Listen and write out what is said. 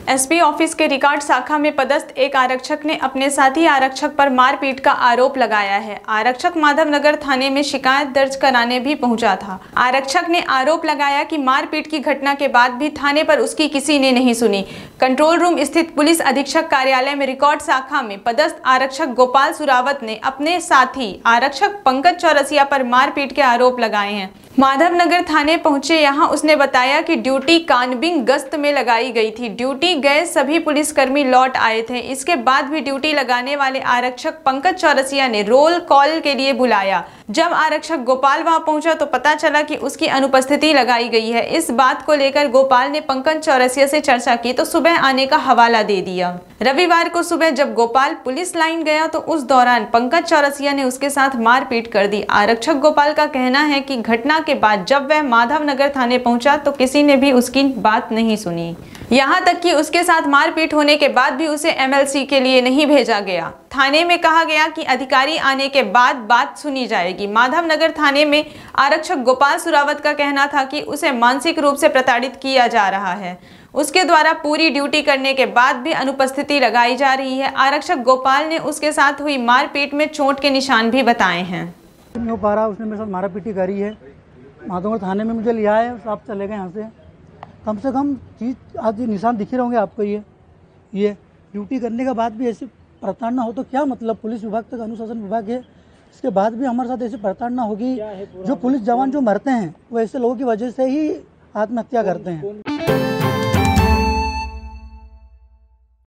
SP office के record शाखा में पदस्थ एक आरक्षक ने अपने साथी आरक्षक पर मारपीट का आरोप लगाया है। आरक्षक माधवनगर थाने में शिकायत दर्ज कराने भी पहुंचा था। आरक्षक ने आरोप लगाया कि मारपीट की घटना के बाद भी थाने पर उसकी किसी ने नहीं सुनी। कंट्रोल रूम स्थित पुलिस अधीक्षक कार्यालय में रिकॉर्ड शाखा में पदस्थ आरक्षक गोपाल सुरावत ने अपने साथी आरक्षक पंकज चौरसिया पर मारपीट के आरोप लगाए हैं। माधवनगर थाने पहुंचे यहां उसने बताया कि ड्यूटी कानबिंग गश्त में लगाई गई थी। ड्यूटी गए सभी पुलिसकर्मी लौट आए थे। इसके बाद भी ड्यूटी लगाने वाले आरक्षक पंकज चौरसिया ने रोल कॉल के लिए बुलाया। जब आरक्षक गोपाल वहां पहुंचा तो पता चला कि उसकी अनुपस्थिति लगाई गई है। इस बात को लेकर गोपाल ने पंकज चौरसिया से चर्चा की तो सुबह आने का हवाला दे दिया। रविवार को सुबह जब गोपाल पुलिस लाइन गया तो उस दौरान पंकज चौरसिया ने उसके साथ मारपीट कर दी। आरक्षक गोपाल का कहना है कि घटना के बाद जब वह माधवनगर थाने पहुंचा तो किसी ने भी उसकी बात नहीं सुनी। यहां तक कि उसके साथ मारपीट होने के बाद भी उसे एमएलसी के लिए नहीं भेजा गया। थाने में कहा गया कि अधिकारी आने के बाद बात सुनी जाएगी। माधवनगर थाने में आरक्षक गोपाल सुरावत का कहना था कि उसे मानसिक रूप से प्रताड़ित किया जा रहा है। उसके द्वारा पूरी ड्यूटी करने के बाद भी अनुपस्थिति लगाई जा रही है। आरक्षक गोपाल ने उसके साथ हुई मारपीट में चोट के निशान भी बताए हैं। नहीं हो पा रहा, उसने मेरे साथ मारापीटी करी है। माधवनगर थाने में मुझे लिया है, आप चले गए यहाँ से। कम से कम चीज़ आज निशान दिख रहे होंगे आपको। ये ड्यूटी करने के बाद भी ऐसे प्रताड़ना हो तो क्या मतलब। पुलिस विभाग तक अनुशासन विभाग है, इसके बाद भी हमारे साथ ऐसी प्रताड़ना होगी। जो पुलिस जवान जो मरते हैं वो ऐसे लोगों की वजह से ही आत्महत्या करते हैं।